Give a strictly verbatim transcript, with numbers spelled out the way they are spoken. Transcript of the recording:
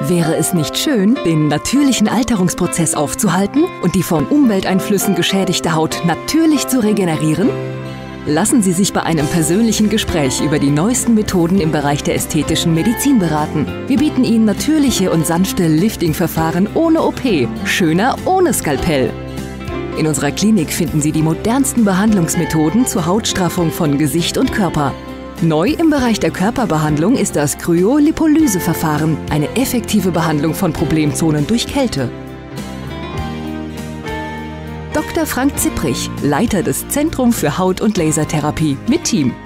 Wäre es nicht schön, den natürlichen Alterungsprozess aufzuhalten und die von Umwelteinflüssen geschädigte Haut natürlich zu regenerieren? Lassen Sie sich bei einem persönlichen Gespräch über die neuesten Methoden im Bereich der ästhetischen Medizin beraten. Wir bieten Ihnen natürliche und sanfte Lifting-Verfahren ohne O P, schöner ohne Skalpell. In unserer Klinik finden Sie die modernsten Behandlungsmethoden zur Hautstraffung von Gesicht und Körper. Neu im Bereich der Körperbehandlung ist das Kryolipolyse-Verfahren, eine effektive Behandlung von Problemzonen durch Kälte. Doktor Frank Zipprich, Leiter des Zentrum für Haut- und Lasertherapie mit Team.